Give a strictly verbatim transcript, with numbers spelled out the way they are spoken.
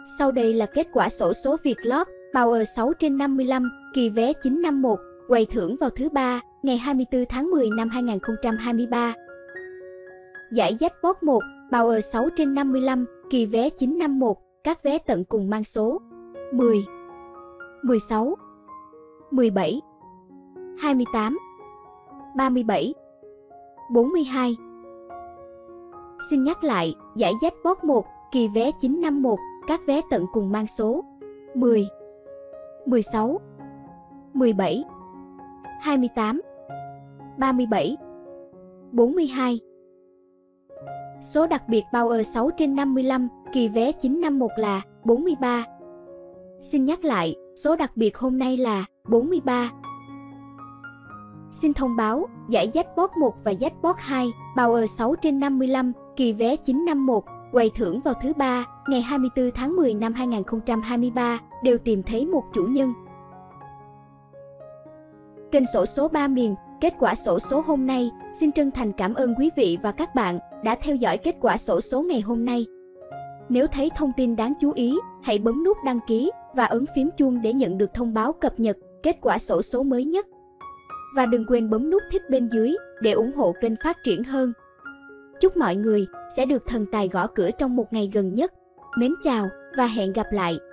Sau đây là kết quả xổ số Vietlott Power sáu trên năm mươi lăm, kỳ vé chín năm một, quầy thưởng vào thứ ba, ngày hai mươi tư tháng mười năm hai nghìn không trăm hai mươi ba. Giải Jackpot một, Power sáu trên năm mươi lăm, kỳ vé chín năm một, các vé tận cùng mang số mười, mười sáu, mười bảy, hai mươi tám, ba mươi bảy, bốn mươi hai. Xin nhắc lại, giải Jackpot một, kỳ vé chín năm một, các vé tận cùng mang số mười, mười sáu, mười bảy, hai mươi tám, ba mươi bảy, bốn mươi hai. Số đặc biệt Power sáu trên năm mươi lăm, kỳ vé chín năm một là bốn mươi ba. Xin nhắc lại, số đặc biệt hôm nay là bốn mươi ba. Xin thông báo, giải Jackpot một và Jackpot hai, Power sáu trên năm mươi lăm, kỳ vé chín năm một, quầy thưởng vào thứ ba, ngày hai mươi tư tháng mười năm hai nghìn không trăm hai mươi ba, đều tìm thấy một chủ nhân. Kênh xổ số ba miền, kết quả xổ số hôm nay, xin chân thành cảm ơn quý vị và các bạn đã theo dõi kết quả xổ số ngày hôm nay. Nếu thấy thông tin đáng chú ý, hãy bấm nút đăng ký và ấn phím chuông để nhận được thông báo cập nhật kết quả xổ số mới nhất. Và đừng quên bấm nút thích bên dưới để ủng hộ kênh phát triển hơn. Chúc mọi người sẽ được thần tài gõ cửa trong một ngày gần nhất. Mến chào và hẹn gặp lại!